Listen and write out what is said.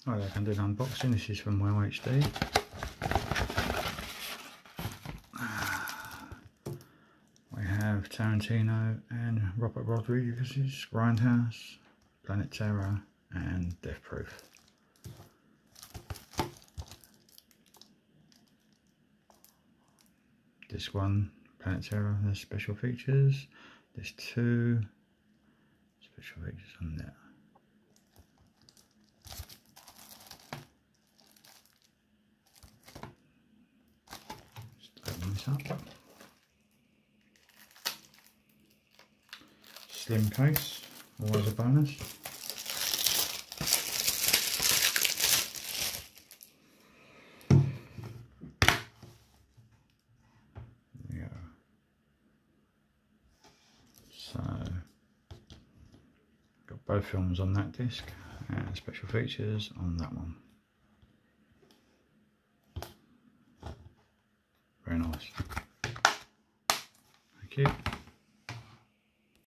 Right, I can do an unboxing. This is from my HD. We have Tarantino and Robert Rodriguez's Grindhouse, Planet Terror and Death Proof. This one, Planet Terror, has special features. There's 2 special features on there. Just open this up. Slim case, always a bonus. There we go. So, got both films on that disc and special features on that one. Very nice. Thank you.